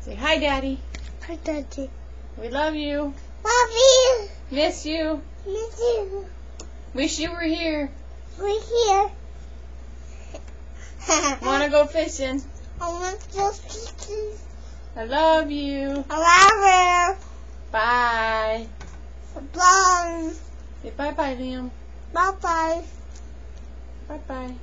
Say hi, Daddy. Hi, Daddy. We love you. Love you. Miss you. Miss you. Wish you were here. We're here. Wanna go fishing. I want to go fishing. I love you. I love Bye. you. Bye. Say bye-bye, Liam. Bye-bye. Bye-bye.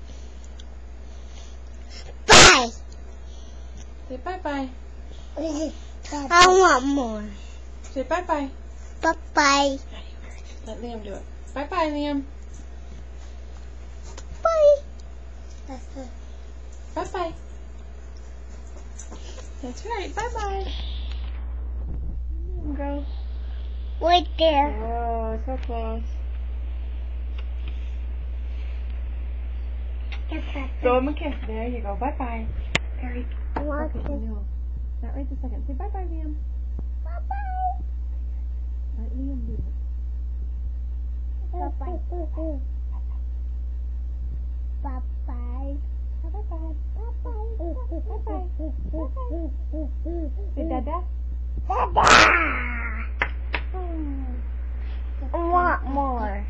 Bye. Say bye-bye. I want more. Say bye-bye. Bye-bye. Let Liam do it. Bye-bye, Liam. Bye. That's it. Bye-bye. That's right. Bye-bye. Go. Right there. Oh, so close. Throw him a kiss. There you go. Bye-bye. Hurry. I want Okay, to. no. Not right this second. Say bye-bye, Liam. Bye-bye. Let Liam do it. Bye-bye. Bye-bye. Bye-bye. Bye-bye. Bye-bye. Say dada. Dada. I want more.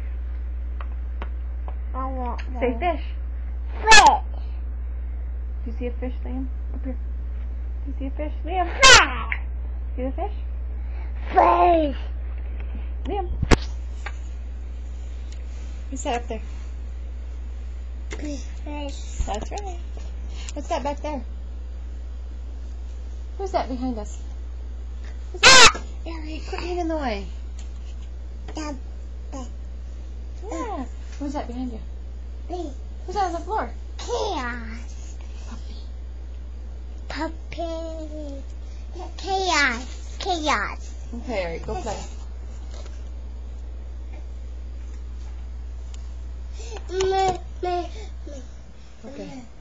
I want more. Say fish. Fish. Do you see a fish, Liam? Up here. Do you see a fish? Liam. Fish. See the fish? Fish. Liam. What's that up there? Fish. That's right. What's that back there? Who's that behind us? Who's that? Quit getting in the way. Yeah. Who's that behind you? Who's that on the floor? Chaos. Puppy. Puppy. Chaos. Chaos. Okay, alright, go play. Me. Okay.